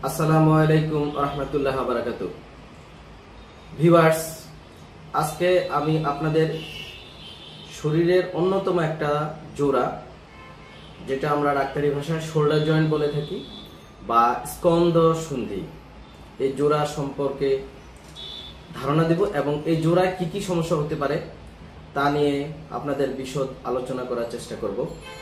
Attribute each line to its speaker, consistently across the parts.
Speaker 1: আসসালামু আলাইকুম রহমতুল্লাহ বারাকাতু। ভিউয়ার্স, আজকে আমি আপনাদের শরীরের অন্যতম একটা জোড়া, যেটা আমরা ডাক্তারি ভাষায় শোল্ডার জয়েন্ট বলে থাকি বা স্কন্দ সন্ধি, এই জোড়া সম্পর্কে ধারণা দেব এবং এই জোড়ায় কি কি সমস্যা হতে পারে তা নিয়ে আপনাদের বিশদ আলোচনা করার চেষ্টা করব।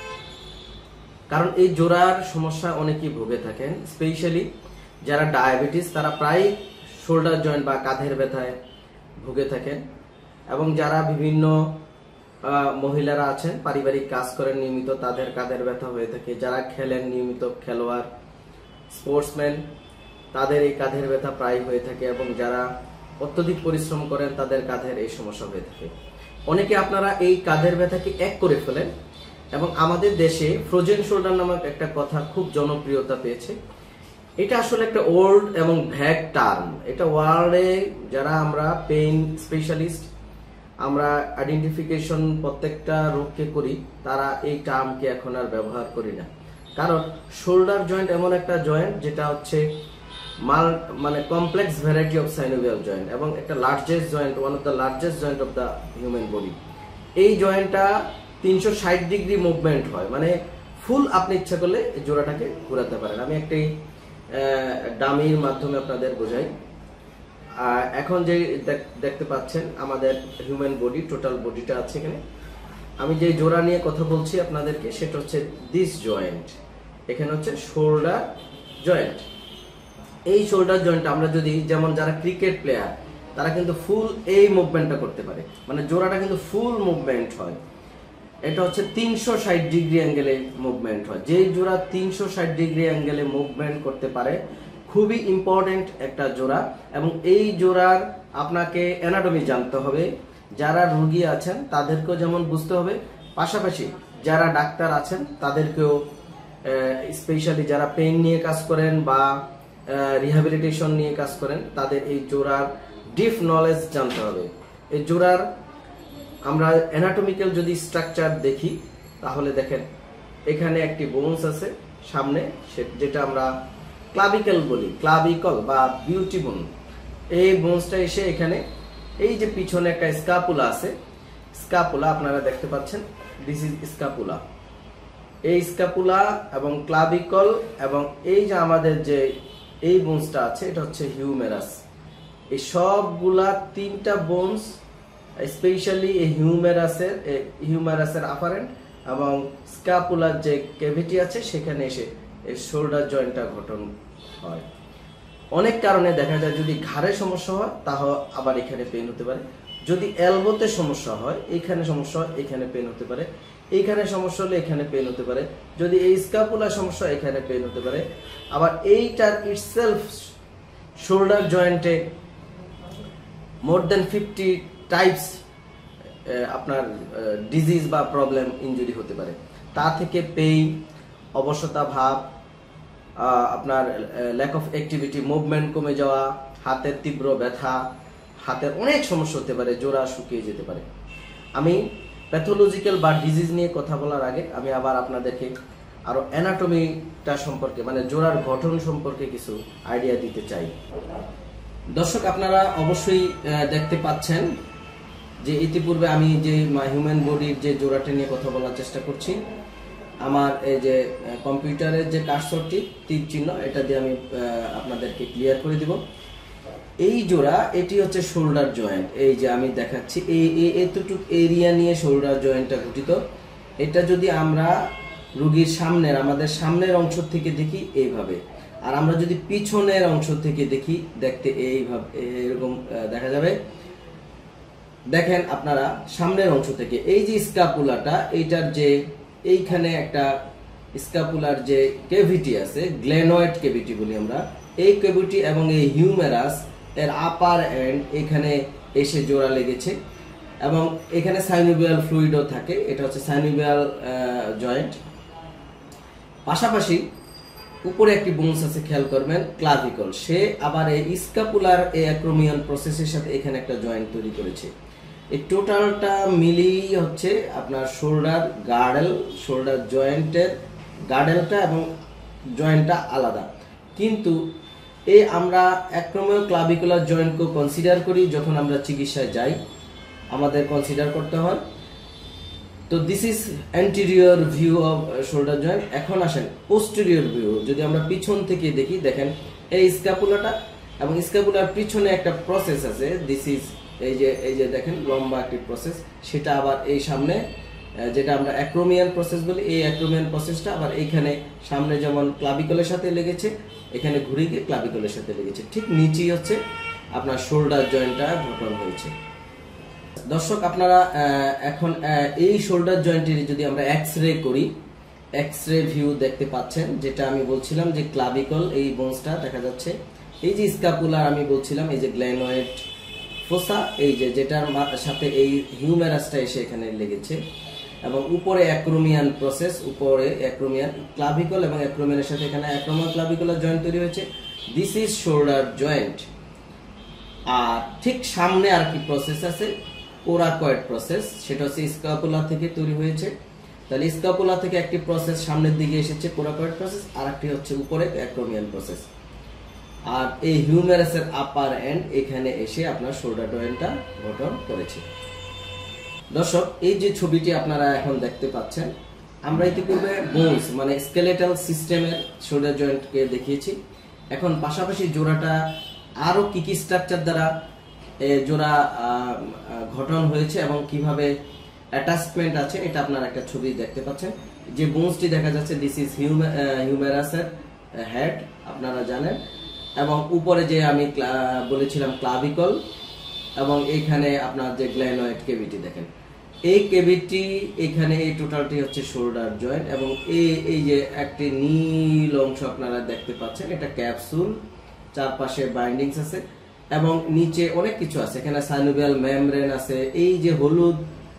Speaker 1: কারণ এই জোড়ার সমস্যা অনেকেই ভুগে থাকেন, স্পেশালি যারা ডায়াবেটিস তারা প্রায় শোল্ডার জয়েন্ট বা কাঁধের ব্যথায় ভুগে থাকেন, এবং যারা বিভিন্ন মহিলারা আছেন পারিবারিক কাজ করেন নিয়মিত, তাদের কাঁধের ব্যথা হয়ে থাকে। যারা খেলেন নিয়মিত, খেলোয়াড়, স্পোর্টসম্যান, তাদের এই কাঁধের ব্যথা প্রায় হয়ে থাকে, এবং যারা অত্যধিক পরিশ্রম করেন তাদের কাঁধের এই সমস্যা হয়ে থাকে। অনেকে আপনারা এই কাঁধের ব্যথাকে এক করে ফেলেন, এবং আমাদের দেশে ফ্রোজেন শোল্ডার নামক একটা কথা খুব জনপ্রিয়তা পেয়েছে। এটা আসলে একটা ওল্ড এবং ভ্যাগ টার্ম। এটা ওয়ার্ল্ডে যারা আমরা পেইন স্পেশালিস্ট, আমরা আইডেন্টিফিকেশন প্রত্যেকটা রোগকে করি, তারা এই টার্মকে এখন আর ব্যবহার করি না। কারণ শোল্ডার জয়েন্ট এমন একটা জয়েন্ট যেটা হচ্ছে মানে complex variety of synovial joint, এবং একটা largest joint, one of the largest joint of the human body. এই জয়েন্টটা 360 ডিগ্রি মুভমেন্ট হয়, মানে ফুল আপনি ইচ্ছা করলে এই জোড়াটাকে ঘোরাতে পারেন। আমি একটি ডামির মাধ্যমে আপনাদের বোঝাই। এখন যে দেখতে পাচ্ছেন আমাদের হিউম্যান বডি, টোটাল বডিটা আছে এখানে। আমি যে জোড়া নিয়ে কথা বলছি আপনাদেরকে, সেটা হচ্ছে দিস জয়েন্ট। এখানে হচ্ছে শোল্ডার জয়েন্ট। এই শোল্ডার জয়েন্ট আমরা যদি, যেমন যারা ক্রিকেট প্লেয়ার তারা কিন্তু ফুল এই মুভমেন্টটা করতে পারে, মানে জোড়াটা কিন্তু ফুল মুভমেন্ট হয়। এটা হচ্ছে 360 ডিগ্রি অ্যাঙ্গেলে মুভমেন্ট হয়। যে জোড়া 360 ডিগ্রি অ্যাঙ্গেলে মুভমেন্ট করতে পারে, খুবই ইম্পর্টেন্ট একটা জোড়া। এবং এই জোড়ার আপনাকে অ্যানাটমি জানতে হবে। যারা রোগী আছেন তাদেরকেও যেমন বুঝতে হবে, পাশাপাশি যারা ডাক্তার আছেন তাদেরকেও, স্পেশালি যারা পেইন নিয়ে কাজ করেন বা রিহ্যাবিলিটেশন নিয়ে কাজ করেন, তাদের এই জোড়ার ডিপ নলেজ জানতে হবে। এই জোড়ার আমরা অ্যানাটমিক্যাল যদি স্ট্রাকচার দেখি, তাহলে দেখেন এখানে একটি বোনস আছে সামনে, যেটা আমরা ক্লাভিকল বলি, ক্লাভিকল বা বিউটি বোন। এই বোনসটা এসে এখানে, এই যে পিছনে একটা স্কাপুলা আছে, স্কাপুলা আপনারা দেখতে পাচ্ছেন, দিস ইজ স্কাপুলা। এই স্কাপুলা এবং ক্লাভিকল এবং এই যে আমাদের যে এই বোনসটা আছে, এটা হচ্ছে হিউমেরাস। এই সবগুলা তিনটা বোনস, স্পেশালি এই হিউমেরাসের আপারেন্ট এবং স্ক্যাপুলার যে ক্যাভিটি আছে, সেখানে এসে এই শোল্ডার জয়েন্টটা গঠন হয়। অনেক কারণে দেখা যায়, যদি ঘাড়ে সমস্যা হয় তাহলে আবার এখানে পেইন হতে পারে। যদি এলবোতে সমস্যা হয়, এইখানে সমস্যা হয়, এখানে পেইন হতে পারে। এইখানে সমস্যা হলে এখানে পেইন হতে পারে। যদি এই স্ক্যাপুলার সমস্যা, এখানে পেইন হতে পারে। আবার এইটার ইটসেলফ শোল্ডার জয়েন্টে মোর দেন 50 টাইপস আপনার ডিজিজ বা প্রবলেম, ইনজুরি হতে পারে। তা থেকে পেইন, অবসতা ভাব, আপনার ল্যাক অফ অ্যাক্টিভিটি, মুভমেন্ট কমে যাওয়া, হাতের তীব্র ব্যথা, হাতের অনেক সমস্যা হতে পারে, জোড়া শুকিয়ে যেতে পারে। আমি প্যাথোলজিক্যাল বা ডিজিজ নিয়ে কথা বলার আগে আমি আবার আপনাদেরকে আরো অ্যানাটমিটা সম্পর্কে, মানে জোড়ার গঠন সম্পর্কে কিছু আইডিয়া দিতে চাই। দর্শক, আপনারা অবশ্যই দেখতে পাচ্ছেন যে ইতিপূর্বে আমি যে হিউম্যান বডির যে জোড়াটা নিয়ে কথা বলার চেষ্টা করছি, আমার এই যে কম্পিউটারের যে কার্সরটি তীর চিহ্ন, এটা দিয়ে আমি আপনাদেরকে ক্লিয়ার করে দিব। এই জোড়া, এটি হচ্ছে শোল্ডার জয়েন্ট। এই যে আমি দেখাচ্ছি, এতটুকু এরিয়া নিয়ে শোল্ডার জয়েন্টটা গঠিত। এটা যদি আমরা রোগীর সামনের, আমাদের সামনের অংশ থেকে দেখি এইভাবে, আর আমরা যদি পিছনের অংশ থেকে দেখি, দেখতে এইভাবে এরকম দেখা যাবে। দেখেন আপনারা সামনের অংশ থেকে, এই যে স্ক্যাপুলাটা, এইটার যে এইখানে একটা স্ক্যাপুলার যে ক্যাভিটি আছে, গ্লেনয়েড ক্যাভিটি বলি আমরা, এই ক্যাভিটি এবং এই হিউমেরাস এর আপার এন্ড এখানে এসে জোড়া লেগেছে, এবং এখানে সাইনোভিয়াল ফ্লুইডও থাকে। এটা হচ্ছে সাইনোভিয়াল জয়েন্ট। পাশাপাশি উপরে একটি বোনস আছে, খেয়াল করবেন, ক্লাভিকল। সে আবার এই স্ক্যাপুলার এই অ্যাক্রোমিয়ান প্রসেসের সাথে এখানে একটা জয়েন্ট তৈরি করেছে। এই টোটালটা মিলিয়ে হচ্ছে আপনার শোল্ডার গার্ডেল। শোল্ডার জয়েন্টের গার্ডেলটা এবং জয়েন্টটা আলাদা, কিন্তু এই আমরা অ্যাক্রোমিও ক্লাভিকুলার জয়েন্টকে কনসিডার করি যখন আমরা চিকিৎসায় যাই, আমাদের কনসিডার করতে হয়। তো this is anterior view of shoulder joint. এখন আসেন পোস্টেরিয়র ভিউ, যদি আমরা পিছন থেকে দেখি, দেখেন এই স্ক্যাপুলাটা এবং স্ক্যাপুলার পিছনে একটা প্রসেস আছে, দিস ইজ এই যে দেখেন লম্বা একটি প্রসেস, সেটা আবার এই সামনে যেটা আমরা অ্যাক্রোমিয়ান প্রসেস বলি, এই অ্যাক্রোমিয়ান প্রসেসটা আবার এইখানে সামনে যেমন ক্লাভিকলের সাথে লেগেছে, এখানে ঘুরে গিয়ে ক্লাভিকলের সাথে লেগেছে, ঠিক নিচেই হচ্ছে আপনার শোল্ডার জয়েন্টটা গঠন হয়েছে। দর্শক আপনারা এখন এই শোল্ডার জয়েন্টের যদি আমরা এক্স-রে করি, এক্স-রে ভিউ দেখতে পাচ্ছেন, যেটা আমি বলছিলাম যে ক্লাভিকল এই বোনসটা দেখা যাচ্ছে, এই যে স্ক্যাপুলার আমি বলছিলাম, এই যে গ্ল্যানোয়েড ফোসা, এই যে যেটার সাথে এই হিউমেরাসটা এসে এখানে লেগেছে, এবং উপরে অ্যাক্রোমিয়ান প্রসেস, উপরে অ্যাক্রোমিয়ান ক্লাভিকল এবং অ্যাক্রোমিয়ানের সাথে এখানে অ্যাক্রোমিয়ান ক্লাভিকুলার জয়েন্ট তৈরি হয়েছে, দিস ইজ শোল্ডার জয়েন্ট। আর ঠিক সামনে আর কি প্রসেস আছে, কোরাকয়েড প্রসেস, সেটা হচ্ছে স্ক্যাপুলা থেকে তৈরি হয়েছে। তাহলে স্ক্যাপুলা থেকে একটি প্রসেস সামনের দিকে এসেছে কোরাকয়েড প্রসেস, আর একটি হচ্ছে উপরে অ্যাক্রোমিয়ান প্রসেস, আর এই হিউমেরাসের আপার এন্ড এখানে এসে আপনার শোল্ডার জয়েন্টটা গঠন করেছে। দর্শক এই যে ছবিটি আপনারা এখন দেখতে পাচ্ছেন, আমরা ইতিপূর্বে বোনস মানে স্কেলেটাল সিস্টেমের শোল্ডার জয়েন্টকে দেখিয়েছি। এখন পাশাপাশি জোড়াটা আরো কি কি স্ট্রাকচার দ্বারা জোড়া গঠন হয়েছে এবং কিভাবে অ্যাটাচমেন্ট আছে, এটা আপনারা একটা ছবি দেখতে পাচ্ছেন। যে বোনসটি দেখা যাচ্ছে, দিস ইজ হিউমেরাসের হেড, আপনারা জানেন, এবং উপরে যে আমি বলেছিলাম ক্লাভিকল, এবং এইখানে আপনার যে গ্ল্যানোয়েড কেভিটি দেখেন, এই কেভিটি এখানে এই টোটালটি হচ্ছে শোল্ডার জয়েন্ট। এবং এই যে একটি নীল অংশ আপনারা দেখতে পাচ্ছেন, এটা ক্যাপসুল, চারপাশে বাইন্ডিংস আছে এবং নিচে অনেক কিছু আছে, এখানে সাইনোভিয়াল মেমব্রেন আছে, এই যে হলুদ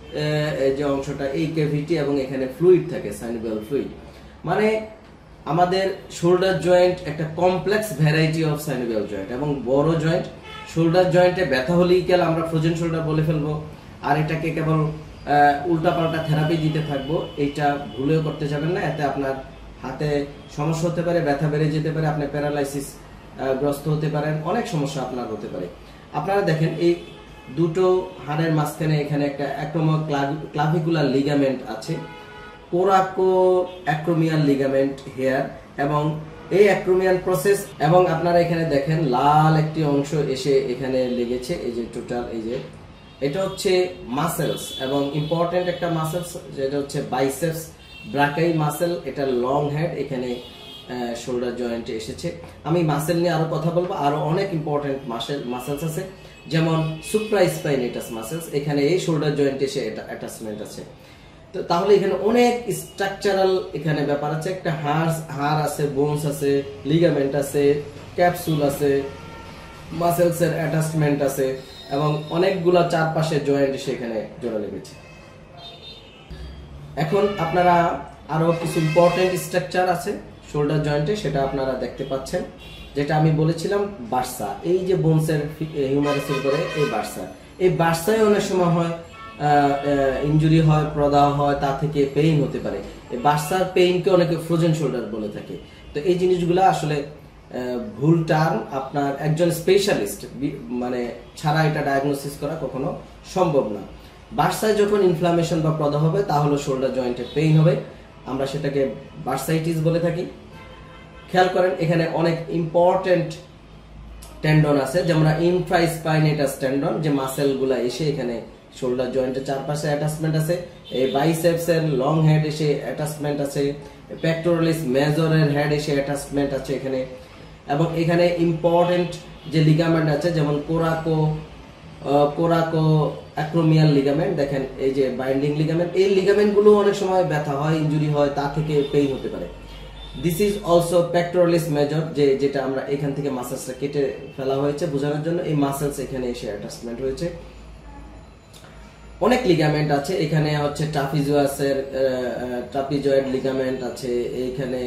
Speaker 1: যে অংশটা এই কেভিটি, এবং এখানে ফ্লুইড থাকে, সাইনোভিয়াল ফ্লুইড। মানে আমাদের শোল্ডার জয়েন্ট একটা complex variety of synovial joint এবং বড় জয়েন্ট। শোল্ডার জয়েন্টে ব্যথা হলেই কেন আমরা ফ্রোজেন শোল্ডার বলে ফেলবো, আর এটাকে কেবল উল্টাপাল্টা থেরাপি দিতে থাকবো, এইটা ভুলেও করতে যাবেন না। এতে আপনার হাতে সমস্যা হতে পারে, ব্যথা বেড়ে যেতে পারে, আপনি প্যারালাইসিস গ্রস্ত হতে পারেন, অনেক সমস্যা আপনার হতে পারে। আপনারা দেখেন এই দুটো হাড়ের মাঝখানে এখানে একটা অ্যাক্রোমিও ক্লাভিকুলার লিগামেন্ট আছে, কোরাকো অ্যাক্রোমিয়াল লিগামেন্ট হেয়ার, এবং এই অ্যাক্রোমিয়াল প্রসেস, এবং আপনারা এখানে দেখেন লাল একটি অংশ এসে এখানে লেগেছে, এই যে টোটাল, এই যে এটা হচ্ছে মাসেলস, এবং ইম্পর্টেন্ট একটা মাসেলস যেটা হচ্ছে বাইসেপস ব্রাকাই মাসেল, এটা লং হেড এখানে শোল্ডার জয়েন্টে এসেছে। আমি মাসেল নিয়ে আরো কথা বলবো, আরো অনেক ইম্পর্টেন্ট মাসেলস আছে, যেমন সুপ্রাস্পাইনেটাস মাসেলস, এখানে এই শোল্ডার জয়েন্টে এসে এটা অ্যাটাচমেন্ট আছে। তো তাহলে এখানে অনেক স্ট্রাকচারাল এখানে ব্যাপার আছে, একটা হাড় আছে, বোনস আছে, লিগামেন্ট আছে, ক্যাপসুল আছে, মাসেলসের অ্যাটাচমেন্ট আছে, এবং অনেকগুলা চারপাশে জয়েন্ট সেখানে জোড়া লেগেছে। এখন আপনারা আরো কিছু ইম্পর্টেন্ট স্ট্রাকচার আছে শোল্ডার জয়েন্টে, সেটা আপনারা দেখতে পাচ্ছেন, যেটা আমি বলেছিলাম বার্সা, এই যে বোনসের হিউমারাসের করে এই বার্সায় অনেক সময় হয় ইনজুরি হয়, প্রদাহ হয়, তা থেকে পেইন হতে পারে। এই বার্সার পেইনকে অনেকে ফ্রোজেন শোল্ডার বলে থাকে। তো এই জিনিসগুলো আসলে ভুল টার্ম, আপনার একজন স্পেশালিস্ট মানে ছাড়া এটা ডায়াগনোসিস করা কখনো সম্ভব না। বার্সায় যখন ইনফ্লামেশন বা প্রদাহ হবে, তাহলে শোল্ডার জয়েন্টে পেইন হবে, আমরা সেটাকে বার্সাইটিস বলে থাকি। খেয়াল করেন এখানে অনেক ইম্পর্টেন্ট টেন্ডন আছে, যেমন ইনফ্রাস্পাইনেটাস টেন্ডন, যে মাসেলগুলা এসে এখানে শোল্ডার জয়েন্টের চারপাশে অ্যাটাচমেন্ট আছে, এই বাইসেপসের লং হেড এসে অ্যাটাচমেন্ট আছে, পেক্টোরালিস মেজরের হেড এসে অ্যাটাচমেন্ট আছে এখানে, এবং এখানে ইম্পর্টেন্ট যে লিগামেন্ট আছে, যেমন কোরাকো অ্যাক্রোমিয়াল লিগামেন্ট, দেখেন এই যে বাইন্ডিং লিগামেন্ট, এই লিগামেন্ট গুলো অনেক সময় ব্যথা হয়, ইনজুরি হয়, তা থেকে পেইন হতে পারে। This is also pectoralis major, যেটা আমরা এখান থেকে মাসেলসটা কেটে ফেলা হয়েছে বোঝানোর জন্য, এই মাসেলস এখানে এসে অ্যাটাচমেন্ট হয়েছে। অনেক লিগামেন্ট আছে এখানে, হচ্ছে ট্রাপিজয়েড লিগামেন্ট আছে, এইখানে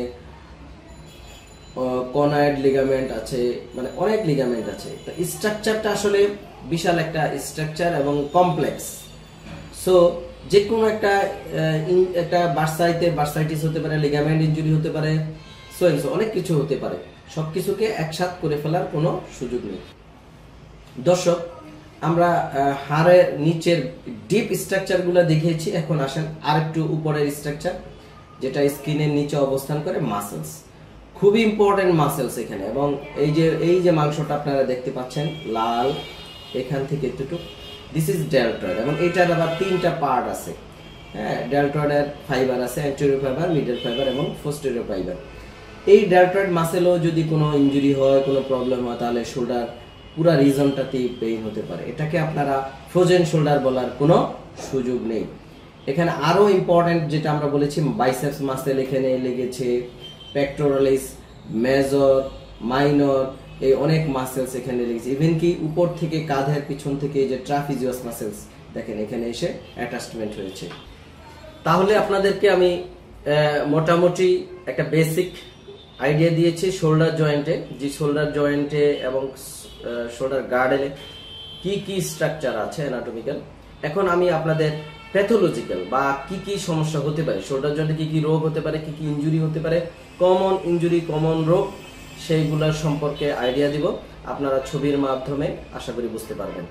Speaker 1: কনয়েড লিগামেন্ট আছে, মানে অনেক লিগামেন্ট আছে। তো স্ট্রাকচারটা আসলে বিশাল একটা স্ট্রাকচার এবং কমপ্লেক্স। সো যে কোনো একটা বার্সাইটিস হতে পারে, লিগামেন্ট ইনজুরি হতে পারে, সো অনেক কিছু হতে পারে, সবকিছুকে একসাথ করে ফেলার কোনো সুযোগ নেই। দর্শক, আমরা হাড়ের নিচের ডিপ স্ট্রাকচারগুলো দেখিয়েছি, এখন আসেন আরেকটু উপরের স্ট্রাকচার, যেটা স্কিনের নিচে অবস্থান করে, মাসেলস। খুবই ইম্পর্টেন্ট মাসেলস এখানে। এবং এই যে মাংসটা আপনারা দেখতে পাচ্ছেন লাল, এখান থেকে এতটুকু, দিস ইজ ডেলটয়েড। এবং এটার আবার 3টা পার্ট আছে। হ্যাঁ, ডেলটয়েডের ফাইবার আছে, অ্যান্টেরিয়র ফাইবার, মিডল ফাইবার এবং পোস্টেরিয়র ফাইবার। এই ডেলটয়েড মাসেলও যদি কোনো ইনজুরি হয়, কোনো প্রবলেম হয়, তাহলে শোল্ডার পুরো রিজনটাতেই পেইন হতে পারে। এটাকে আপনারা ফ্রোজেন শোল্ডার বলার কোনো সুযোগ নেই। এখানে আরো ইম্পর্টেন্ট যেটা আমরা বলেছি, বাইসেপস মাসেল এখানে লেগেছে, পেক্টোরালিস, মেজর, মাইনর, এই অনেক মাসেলস এখানে লেগেছে। ইভেন কি উপর থেকে কাঁধের পিছন থেকে যে ট্রাপিজিয়াস মাসেলস দেখেন এখানে এসে অ্যাটাচমেন্ট হয়েছে। তাহলে আপনাদেরকে আমি মোটামুটি একটা বেসিক আইডিয়া দিয়েছি শোল্ডার জয়েন্টে, যে শোল্ডার জয়েন্টে এবং শোল্ডার গার্ডে কি কি স্ট্রাকচার আছে অ্যানাটমিক্যাল। এখন আমি আপনাদের প্যাথোলজিক্যাল বা কি কি সমস্যা হতে পারে, শোল্ডার জয়েন্টে কি কি রোগ হতে পারে, কি কি ইনজুরি হতে পারে, কমন ইনজুরি, কমন রোগ, সেইগুলোর সম্পর্কে আইডিয়া দিব। আপনারা ছবির মাধ্যমে আশা করি বুঝতে পারবেন।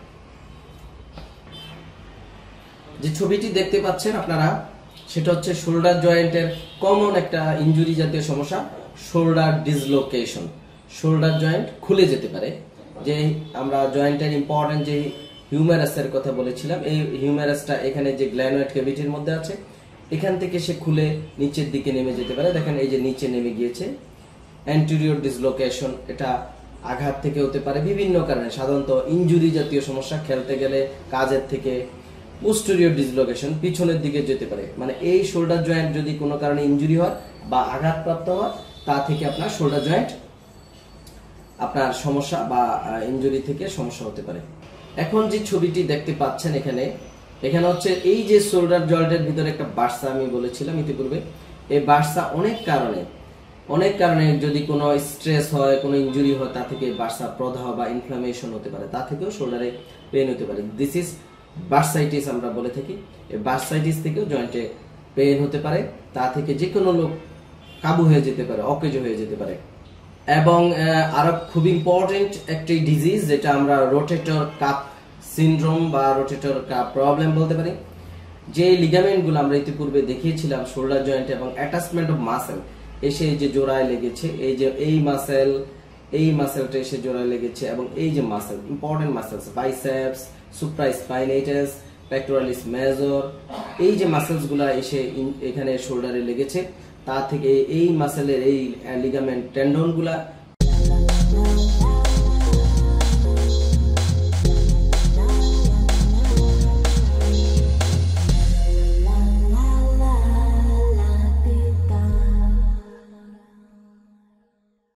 Speaker 1: যে ছবিটি দেখতে পাচ্ছেন আপনারা, সেটা হচ্ছে শোল্ডার জয়েন্টের কমন একটা ইনজুরি জাতীয় সমস্যা, শোল্ডার ডিসলোকেশন। শোল্ডার জয়েন্ট খুলে যেতে পারে। যে আমরা জয়েন্টের ইম্পর্টেন্ট যে হিউমেরাসের কথা বলেছিলাম, এই হিউমেরাসটা এখানে যে গ্ল্যানোয়েড ক্যাভিটির মধ্যে আছে, এখান থেকে সে খুলে নিচের দিকে নেমে যেতে পারে। দেখেন এই যে নিচে নেমে গিয়েছে। অ্যান্টেরিয়র ডিসলোকেশন, এটা আঘাত থেকে হতে পারে বিভিন্ন কারণে, সাধারণত ইনজুরি জাতীয় সমস্যা, খেলতে গেলে কাজের থেকে। পোস্টেরিয়র ডিসলোকেশন, পিছনের দিকে যেতে পারে। মানে এই শোল্ডার জয়েন্ট যদি কোনো কারণে ইনজুরি হয় বা আঘাতপ্রাপ্ত হয়, তা থেকে আপনার শোল্ডার জয়েন্ট আপনার সমস্যা বা ইনজুরি থেকে সমস্যা হতে পারে। এখন যে ছবিটি দেখতে পাচ্ছেন এখানে হচ্ছে এই যে শোল্ডার জয়েন্টের ভিতরে একটা বার্সা আমি বলেছিলাম ইতিপূর্বে। এই বার্সা অনেক কারণে যদি কোনো স্ট্রেস হয়, কোনো ইনজুরি হয়, তা থেকে বার্সা প্রদাহ বা ইনফ্লামেশন হতে পারে, তা থেকেও শোল্ডারে পেইন হতে পারে। দিস ইজ বার্সাইটিস আমরা বলে থাকি। এই বার্সাইটিস থেকেও জয়েন্টে পেইন হতে পারে, তা থেকে যে কোনো লোক কাবু হয়ে যেতে পারে, অকেজো হয়ে যেতে পারে। এবং আরো খুব ইম্পর্টেন্ট একটি ডিজিজ, যেটা আমরা রোটেটর কাপ সিনড্রোম বা রোটেটর কাপ প্রবলেম বলতে পারি। যে লিগামেন্টগুলো আমরা ইতিপূর্বে দেখিয়েছিলাম শোল্ডার জয়েন্ট এবং অ্যাটাচমেন্ট অফ মাসেল এসে যে জোড়ায় লেগেছে, এই যে এই মাসেলটা এসে জোড়ায় লেগেছে, এবং এই যে muscle, important muscles, biceps, supraspinatus, pectoralis major, এই যে মাসেলস গুলা এসে এখানে শোল্ডারে লেগেছে, তা থেকে এই মাসেলের এই লিগামেন্ট টেন্ডন গুলা